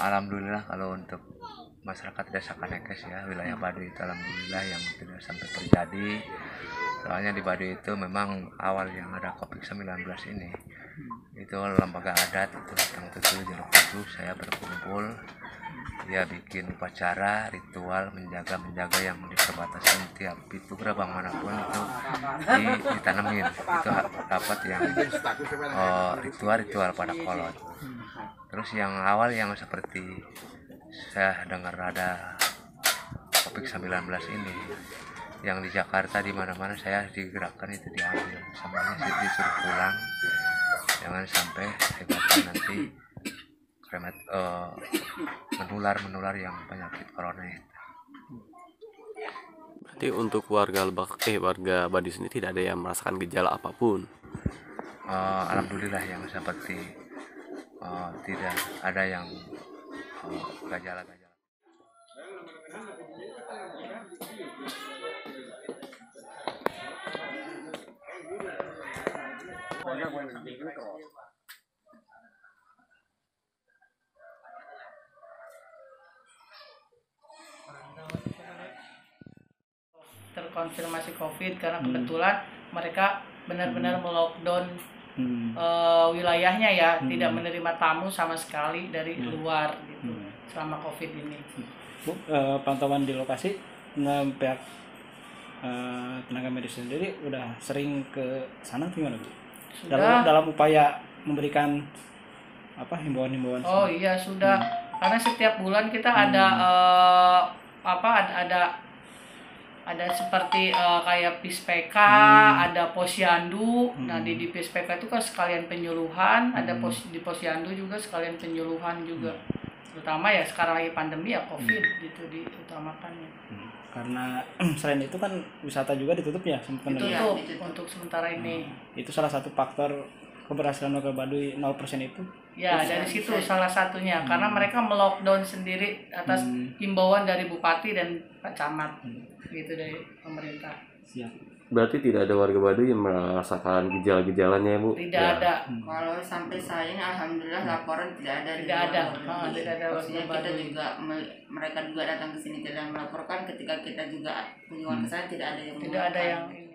Alhamdulillah kalau untuk masyarakat Desa Kanekes ya, wilayah Baduy itu alhamdulillah yang tidak sampai terjadi. Soalnya di Baduy itu memang awal yang ada COVID-19 ini, itu lembaga adat itu datang ke Jeruk saya berkumpul, dia bikin upacara ritual menjaga yang di perbatasan tiap pintu gerbang manapun itu ditanamin itu dapat yang ritual pada kolot. Terus yang awal yang seperti saya dengar ada COVID-19 ini yang di Jakarta di mana-mana saya digerakkan itu diambil samanya disuruh pulang, jangan sampai hebatnya nanti menular yang penyakit corona itu. Berarti untuk warga Baduy sendiri tidak ada yang merasakan gejala apapun. Alhamdulillah yang seperti tidak ada yang gejala-gejala. Terkonfirmasi COVID karena kebetulan mereka benar-benar melockdown wilayahnya ya, tidak menerima tamu sama sekali dari luar gitu selama COVID ini. Bu, pantauan di lokasi pihak tenaga medis sendiri udah sering ke sana gimana Bu? Dalam upaya memberikan himbauan-himbauan. Oh iya sudah, karena setiap bulan kita ada ada seperti kayak PISPK, ada posyandu. Nah di PISPK itu kan sekalian penyuluhan, ada di posyandu juga sekalian penyuluhan juga. Terutama ya sekarang lagi pandemi ya COVID gitu diutamakannya. Karena selain itu kan wisata juga ditutup ya ditutup untuk sementara ini. Itu salah satu faktor keberhasilan warga Baduy 0% itu. Ya dari situ salah satunya karena mereka melockdown sendiri atas himbauan dari Bupati dan Pak Camat gitu dari pemerintah. Siap. Berarti tidak ada warga Baduy yang merasakan gejala-gejalanya ya Bu? Tidak ada. Kalau sampai saya ini alhamdulillah laporan tidak ada. Tidak ada. Tidak ada warga Baduy. Kita juga mereka juga datang ke sini tidak melaporkan, ketika kita juga kunjungan ke sana tidak ada yang